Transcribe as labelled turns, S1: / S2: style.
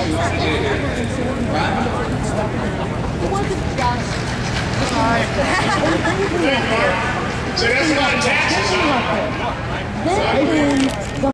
S1: So that's a lot of taxes, huh?
S2: Then